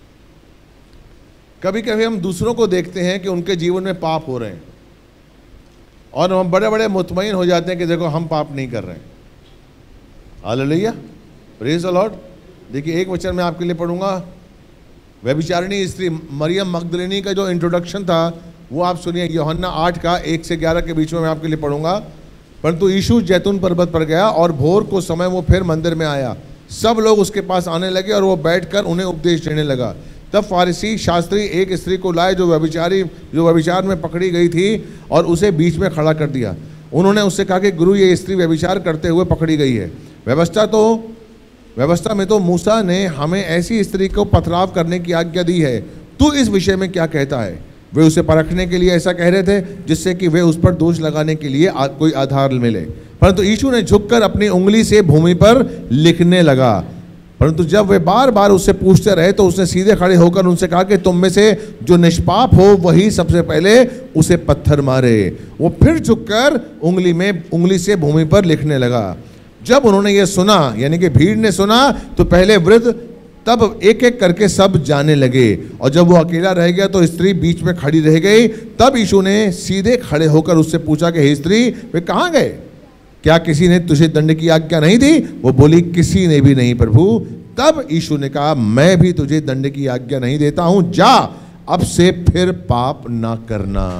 कभी कभी हम दूसरों को देखते हैं कि उनके जीवन में पाप हो रहे हैं और हम बड़े बड़े मुतमईन हो जाते हैं कि देखो हम पाप नहीं कर रहे हैं। Hallelujah, praise the lord. देखिए एक वचन मैं आपके लिए पढ़ूंगा। व्यभिचारिणी स्त्री मरियम मगदलिनी का जो इंट्रोडक्शन था वो आप सुनिए, यूहन्ना आठ का एक से ग्यारह के बीच में मैं आपके लिए पढ़ूंगा। परंतु यीशु जैतून पर्वत पर गया और भोर को समय वो फिर मंदिर में आया। सब लोग उसके पास आने लगे और वो बैठकर उन्हें उपदेश देने लगा। तब फारिसी शास्त्री एक स्त्री को लाए जो व्यभिचारी जो व्यभिचार में पकड़ी गई थी और उसे बीच में खड़ा कर दिया। उन्होंने उससे कहा कि गुरु, ये स्त्री व्यभिचार करते हुए पकड़ी गई है। व्यवस्था तो व्यवस्था में तो मूसा ने हमें ऐसी स्त्री को पथराव करने की आज्ञा दी है, तू इस विषय में क्या कहता है? वे उसे परखने के लिए ऐसा कह रहे थे जिससे कि वे उस पर दोष लगाने के लिए आ, कोई आधार मिले। परंतु यीशु ने झुककर अपनी उंगली से भूमि पर लिखने लगा। परंतु जब वे बार बार उससे पूछते रहे तो उसने सीधे खड़े होकर उनसे कहा कि तुम में से जो निष्पाप हो वही सबसे पहले उसे पत्थर मारे। वो फिर झुककर उंगली में उंगली से भूमि पर लिखने लगा। जब उन्होंने ये सुना, यानी कि भीड़ ने सुना, तो पहले वृद्ध, तब एक एक करके सब जाने लगे। और जब वो अकेला रह गया तो स्त्री बीच में खड़ी रह गई। तब यीशु ने सीधे खड़े होकर उससे पूछा कि हे स्त्री, वे कहाँ गए? क्या किसी ने तुझे दंड की आज्ञा नहीं दी? वो बोली, किसी ने भी नहीं प्रभु। तब यीशु ने कहा, मैं भी तुझे दंड की आज्ञा नहीं देता हूं, जा अब से फिर पाप ना करना।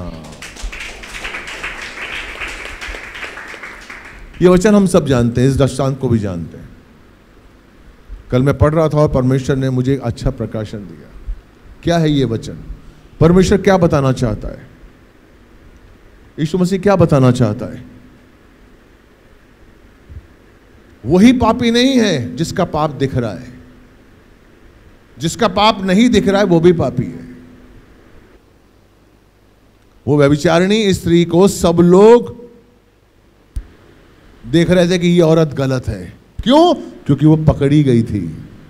ये वचन हम सब जानते हैं, इस दृष्टांत को भी जानते हैं। कल मैं पढ़ रहा था और परमेश्वर ने मुझे एक अच्छा प्रकाशन दिया। क्या है ये वचन? परमेश्वर क्या बताना चाहता है? यीशु मसीह क्या बताना चाहता है? वही पापी नहीं है जिसका पाप दिख रहा है, जिसका पाप नहीं दिख रहा है वो भी पापी है। वो व्यभिचारिणी स्त्री को सब लोग देख रहे थे कि ये औरत गलत है। क्यों? क्योंकि वो पकड़ी गई थी।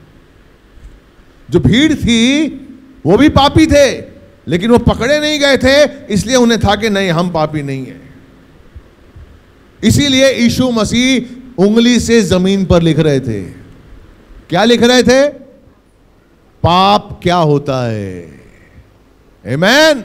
जो भीड़ थी वो भी पापी थे, लेकिन वो पकड़े नहीं गए थे, इसलिए उन्हें था कि नहीं, हम पापी नहीं है। इसीलिए यीशु मसीह उंगली से जमीन पर लिख रहे थे। क्या लिख रहे थे? पाप क्या होता है। आमीन।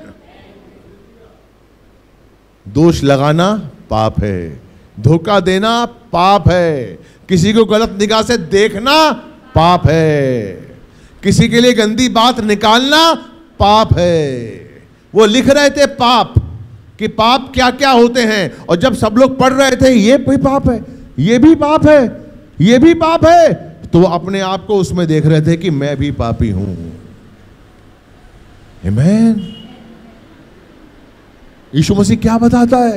दोष लगाना पाप है, धोखा देना पाप है, किसी को गलत निगाह से देखना पाप है, किसी के लिए गंदी बात निकालना पाप है। वो लिख रहे थे पाप, कि पाप क्या क्या होते हैं। और जब सब लोग पढ़ रहे थे ये भी पाप है, ये भी पाप है, ये भी पाप है, तो वो अपने आप को उसमें देख रहे थे कि मैं भी पापी हूं। आमीन। यीशु मसीह क्या बताता है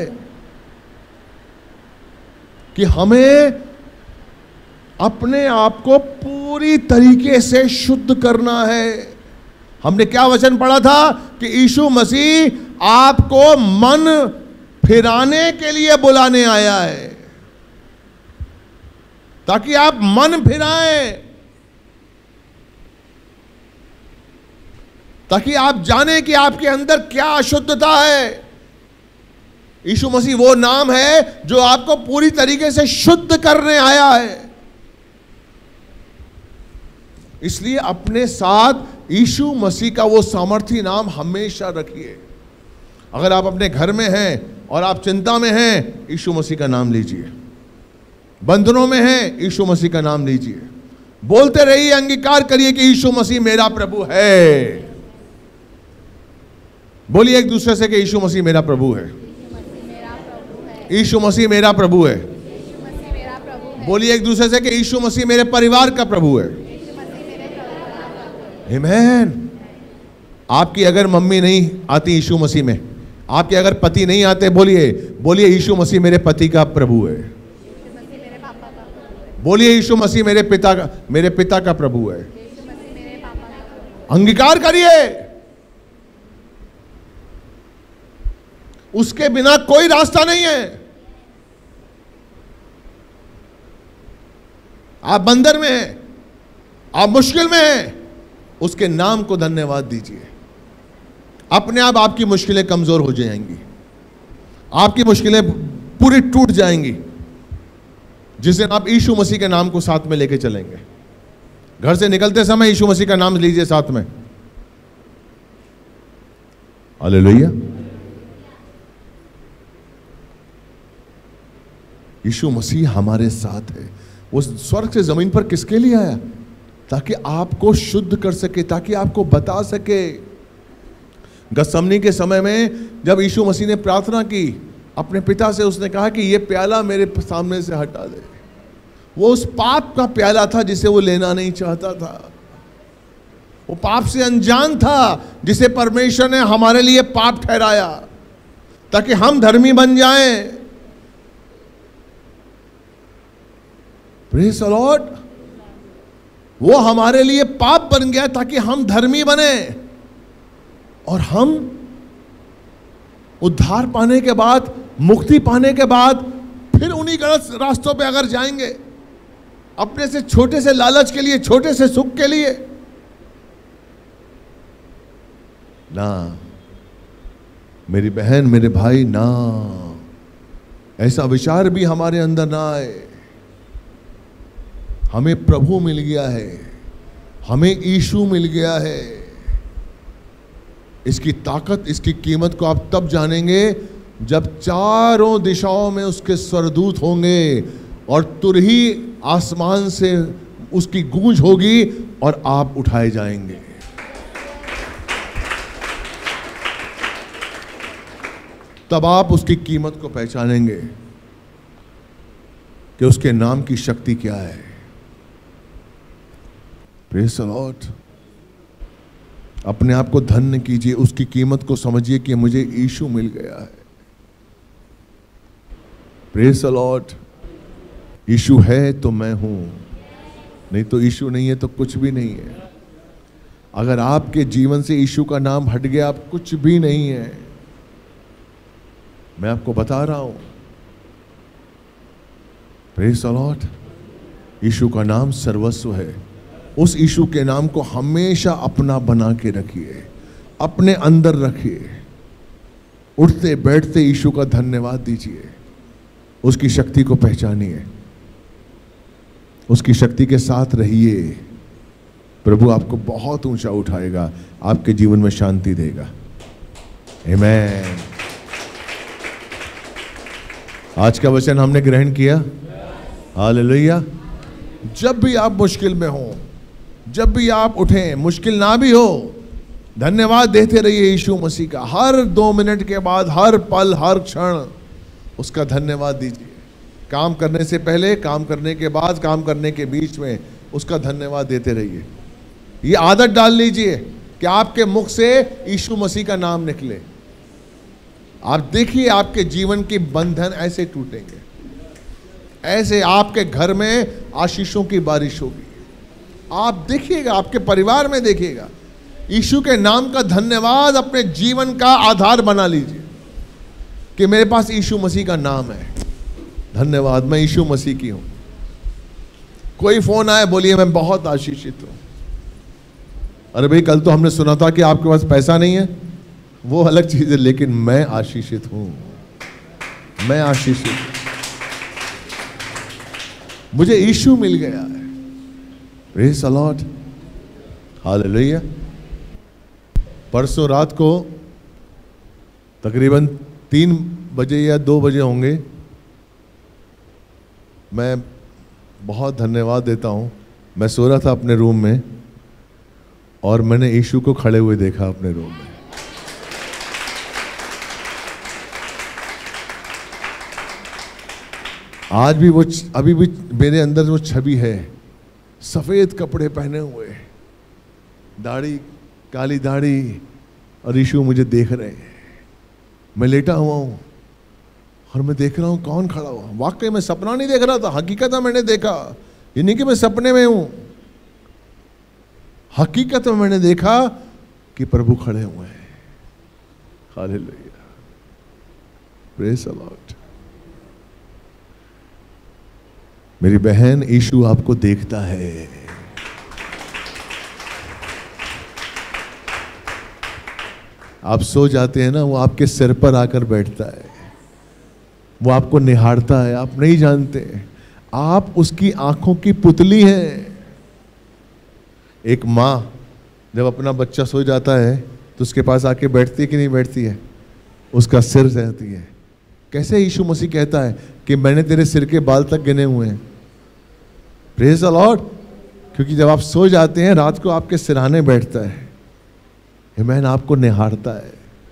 कि हमें अपने आप को पूरी तरीके से शुद्ध करना है। हमने क्या वचन पढ़ा था कि यीशु मसीह आपको मन फिराने के लिए बुलाने आया है, ताकि आप मन फिराएं, ताकि आप जानें कि आपके अंदर क्या अशुद्धता है। यीशु मसीह वो नाम है जो आपको पूरी तरीके से शुद्ध करने आया है। इसलिए अपने साथ यीशु मसीह का वो सामर्थी नाम हमेशा रखिए। अगर आप अपने घर में हैं और आप चिंता में हैं, यीशु मसीह का नाम लीजिए। बंधनों में हैं, यीशु मसीह का नाम लीजिए। बोलते रहिए, अंगीकार करिए कि यीशु मसीह मेरा प्रभु है। बोलिए एक दूसरे से कि यीशु मसीह मेरा प्रभु है। यीशु मसीह मेरा प्रभु है। बोलिए एक दूसरे से कि यीशु मसीह मेरे परिवार का प्रभु है। आमीन। आपकी अगर मम्मी नहीं आती यीशु मसीह में, आपके अगर पति नहीं आते, बोलिए बोलिए यीशु मसीह मेरे पति का प्रभु है। बोलिए यीशु मसीह मेरे पिता का मेरे पिता का प्रभु है। अंगीकार करिए। उसके बिना कोई रास्ता नहीं है। आप बंदर में हैं, आप मुश्किल में हैं, उसके नाम को धन्यवाद दीजिए। अपने आप आपकी मुश्किलें कमजोर हो जाएंगी, आपकी मुश्किलें पूरी टूट जाएंगी, जिस दिन आप यीशु मसीह के नाम को साथ में लेके चलेंगे। घर से निकलते समय यीशु मसीह का नाम लीजिए साथ में। हालेलुया। यीशु मसीह हमारे साथ है। वो स्वर्ग से जमीन पर किसके लिए आया? ताकि आपको शुद्ध कर सके, ताकि आपको बता सके। गतसमनी के समय में जब यीशु मसीह ने प्रार्थना की अपने पिता से, उसने कहा कि ये प्याला मेरे सामने से हटा दे। वो उस पाप का प्याला था जिसे वो लेना नहीं चाहता था। वो पाप से अनजान था जिसे परमेश्वर ने हमारे लिए पाप ठहराया ताकि हम धर्मी बन जाएं। Praise the lord. वो हमारे लिए पाप बन गया ताकि हम धर्मी बने, और हम उद्धार पाने के बाद, मुक्ति पाने के बाद फिर उन्हीं गलत रास्तों पे अगर जाएंगे, अपने से छोटे से लालच के लिए, छोटे से सुख के लिए, ना मेरी बहन, मेरे भाई, ना ऐसा विचार भी हमारे अंदर ना आए। हमें प्रभु मिल गया है, हमें यीशु मिल गया है। इसकी ताकत, इसकी कीमत को आप तब जानेंगे जब चारों दिशाओं में उसके स्वरदूत होंगे और तुरही आसमान से उसकी गूंज होगी और आप उठाए जाएंगे। तब आप उसकी कीमत को पहचानेंगे कि उसके नाम की शक्ति क्या है। Praise the lord. अपने आप को धन्य कीजिए, उसकी कीमत को समझिए कि मुझे यीशु मिल गया है। Praise the lord. यीशु है तो मैं हूं, नहीं तो यीशु नहीं है तो कुछ भी नहीं है। अगर आपके जीवन से यीशु का नाम हट गया, आप कुछ भी नहीं है। मैं आपको बता रहा हूं। Praise the lord. यीशु का नाम सर्वस्व है। उस यीशु के नाम को हमेशा अपना बना के रखिए, अपने अंदर रखिए। उठते बैठते यीशु का धन्यवाद दीजिए, उसकी शक्ति को पहचानिए, उसकी शक्ति के साथ रहिए। प्रभु आपको बहुत ऊंचा उठाएगा, आपके जीवन में शांति देगा। आमीन। आज का वचन हमने ग्रहण किया। हालेलुया। जब भी आप मुश्किल में हो, जब भी आप उठें, मुश्किल ना भी हो, धन्यवाद देते रहिए यीशु मसीह का। हर दो मिनट के बाद, हर पल, हर क्षण उसका धन्यवाद दीजिए। काम करने से पहले, काम करने के बाद, काम करने के बीच में उसका धन्यवाद देते रहिए। ये आदत डाल लीजिए कि आपके मुख से यीशु मसीह का नाम निकले। आप देखिए आपके जीवन के बंधन ऐसे टूटेंगे, ऐसे आपके घर में आशीषों की बारिश होगी। आप देखिएगा, आपके परिवार में देखिएगा। यीशु के नाम का धन्यवाद अपने जीवन का आधार बना लीजिए कि मेरे पास यीशु मसीह का नाम है। धन्यवाद, मैं यीशु मसीह की हूं। कोई फोन आए, बोलिए मैं बहुत आशीषित हूं। अरे भाई, कल तो हमने सुना था कि आपके पास पैसा नहीं है, वो अलग चीज है, लेकिन मैं आशीषित हूं, मैं आशीषित हूं, मुझे यीशु मिल गया है। Praise the lord. हालेलुया। परसों रात को तकरीबन तीन बजे या दो बजे होंगे, मैं बहुत धन्यवाद देता हूं। मैं सो रहा था अपने रूम में और मैंने यीशु को खड़े हुए देखा अपने रूम में। आज भी वो, अभी भी मेरे अंदर वो छवि है। सफेद कपड़े पहने हुए, दाढ़ी, काली दाढ़ी, और यीशु मुझे देख रहे हैं। मैं लेटा हुआ हूं और मैं देख रहा हूं कौन खड़ा हुआ। वाकई में सपना नहीं देख रहा था, हकीकत में मैंने देखा। ये नहीं कि मैं सपने में हूं, हकीकत में मैंने देखा कि प्रभु खड़े हुए हैं। हालेलुया। Praise the lord. मेरी बहन, यीशु आपको देखता है। आप सो जाते हैं ना, वो आपके सिर पर आकर बैठता है, वो आपको निहारता है। आप नहीं जानते, आप उसकी आंखों की पुतली हैं। एक माँ जब अपना बच्चा सो जाता है तो उसके पास आके बैठती है कि नहीं बैठती है? उसका सिर रहती है। कैसे यीशु मसीह कहता है कि मैंने तेरे सिर के बाल तक गिने हुए हैं। Praise the lord. क्योंकि जब आप सो जाते हैं, रात को आपके सिरहाने बैठता है। आमीन। आपको निहारता है।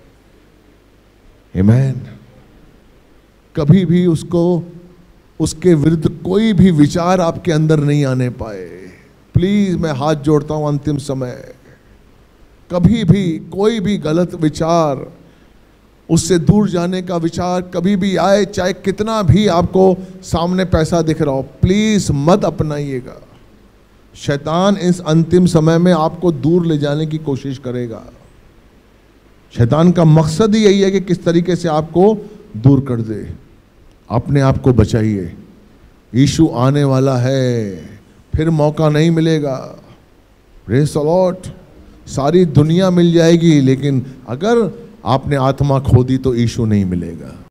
आमीन। कभी भी उसको, उसके विरुद्ध कोई भी विचार आपके अंदर नहीं आने पाए। प्लीज, मैं हाथ जोड़ता हूं अंतिम समय, कभी भी कोई भी गलत विचार, उससे दूर जाने का विचार कभी भी आए, चाहे कितना भी आपको सामने पैसा दिख रहा हो, प्लीज मत अपनाइएगा। शैतान इस अंतिम समय में आपको दूर ले जाने की कोशिश करेगा। शैतान का मकसद ही यही है कि किस तरीके से आपको दूर कर दे। अपने आप को बचाइए। यीशु आने वाला है, फिर मौका नहीं मिलेगा। Praise the lord. सारी दुनिया मिल जाएगी, लेकिन अगर आपने आत्मा खो दी तो यीशु नहीं मिलेगा।